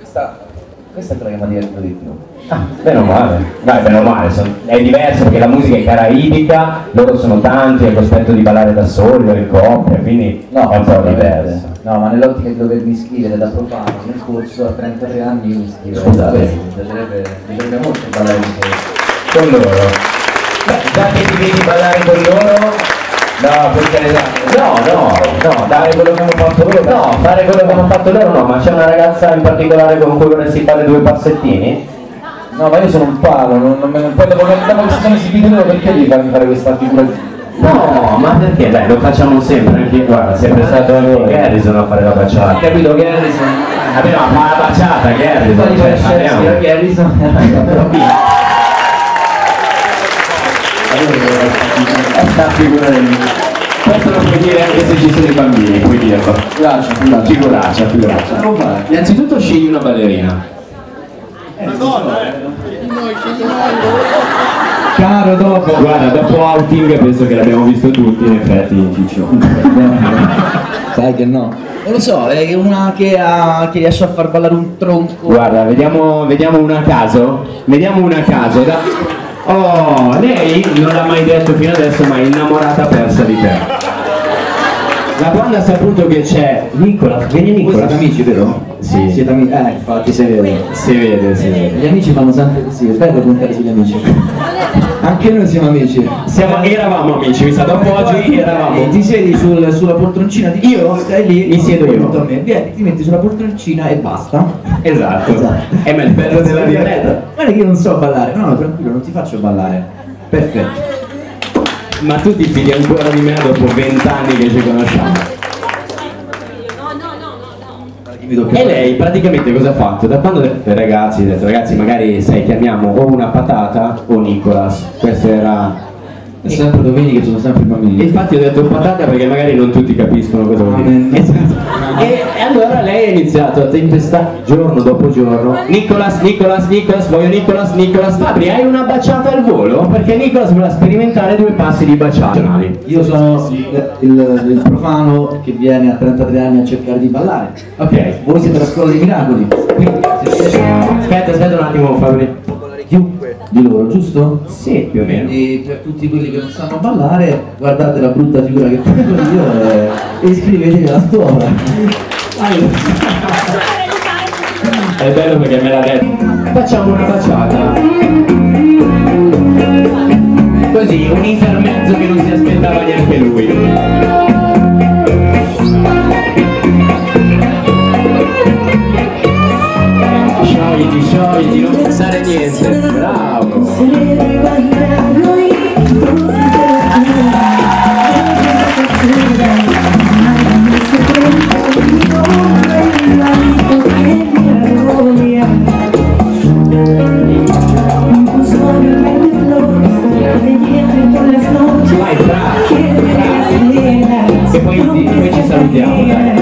Questa è quella che mi ha divertito di più. Ah, meno male. Dai, meno male, è diverso perché la musica è caraibica, loro sono tanti, è cospetto di ballare da soli o in coppia, quindi No, è un po' diverso. No, ma nell'ottica di dovermi iscrivere da profano nel corso a 33 anni io mi iscrivo. Scusate. Mi piacerebbe molto ballare con te. Con loro? Beh, già che ti vedi ballare con loro, no, perché no, dare quello che hanno fatto loro, no, fare quello che hanno fatto loro no, ma c'è una ragazza in particolare con cui vorresti fare due passettini? No, ma io sono un palo, poi dopo che si sono esibiti loro, perché devi farmi fare questa figura? No, ma perché? Dai, lo facciamo sempre, anche guarda, è sempre stato Garrison a fare la baciata. Capito, Garrison? Vabbè, ma fa la baciata, Garrison, cioè, parliamo. Garrison? Sta figura del mio. Questo lo puoi dire anche se ci sono i bambini, puoi dirlo. Figuraccia. Innanzitutto scegli una ballerina. Caro, dopo. Guarda, dopo outing penso che l'abbiamo visto tutti, in effetti, Ciccio. Sai che no. Non lo so, è una che riesce a far ballare un tronco. Guarda, vediamo una a caso. Oh, lei non l'ha mai detto fino adesso, ma è innamorata persa di te. Da quando ha saputo che c'è Nicola, vieni Nicola. Voi siete amici, vero? Sì. Siete amici? Infatti si vede. Si vede. Gli amici fanno sempre così, è bello puntare sugli amici. Anche noi siamo amici. Eravamo amici, mi sa, dopo oggi eravamo. Ti siedi sulla poltroncina di Io stai lì, mi siedo io. a me. Vieni, ti metti sulla poltroncina e basta. Esatto. E me il bello della diretta. Guarda che io non so ballare, no, tranquillo, non ti faccio ballare. Perfetto. Ma tu ti fidi ancora di me dopo 20 anni che ci conosciamo? E lei praticamente cosa ha fatto? Da quando ragazzi, ha detto ragazzi magari sai chiamiamo o una patata o Nicolas. Questo era. E sempre domenica sono sempre i bambini. E infatti ho detto patata perché magari non tutti capiscono cosa vuol dire. Esatto. E allora lei ha iniziato a tempestare giorno dopo giorno. Nicolas, voglio Nicolas. Fabri, hai una baciata al volo? Perché Nicolas voleva sperimentare due passi di baciata. Io sono il profano che viene a 33 anni a cercare di ballare. Ok. Voi siete la scuola dei miracoli. Quindi, Aspetta un attimo Fabri. chiunque di loro, giusto? Sì, più o meno. E per tutti quelli che non sanno ballare, guardate la brutta figura che faccio io e iscrivetevi alla scuola. È bello perché me l'ha detto. Facciamo una baciata. Così, un intermezzo che non si aspettava neanche lui. Sciogliti, non pensare niente. Bravo. Vai, bravo. E poi ci salutiamo, dai.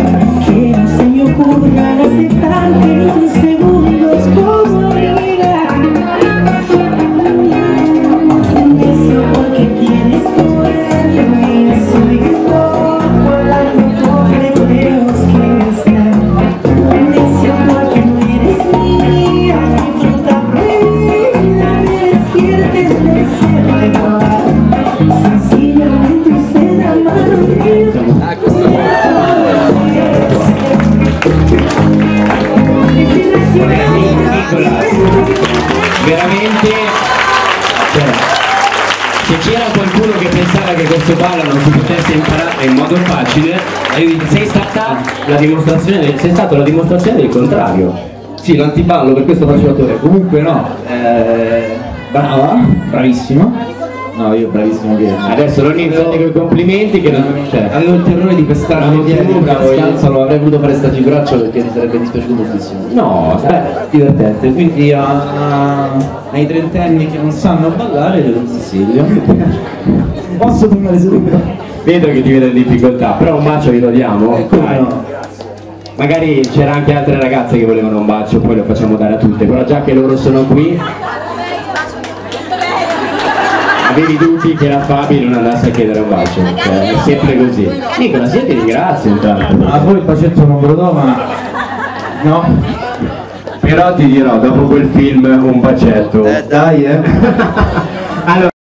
Veramente, se c'era qualcuno che pensava che questo ballo non si potesse imparare in modo facile, sei stata la dimostrazione del contrario. Sì, l'antiballo, per questo faccio l'attore. Comunque no, brava, bravissima. No, io bravissimo che. Adesso non iniziate con i complimenti che non c'è. Avevo il terrore di pestarmi piedi, bravo, scanso, non avrei voluto fare sta figuraccia perché mi sarebbe dispiaciuto moltissimo. No, Divertente, quindi ai trentenni che non sanno ballare glielo consiglio. Posso tornare subito? vedo che ti vedo in difficoltà, però un bacio glielo diamo? Come no? Magari c'era anche altre ragazze che volevano un bacio, poi lo facciamo dare a tutte, però già che loro sono qui avevi dubbi che la Fabi non andasse a chiedere un bacio, cioè, è sempre così. Nicola, io ti ringrazio intanto. A voi il bacetto non ve lo do, ma no. Però ti dirò, dopo quel film un bacetto. Dai, Allora,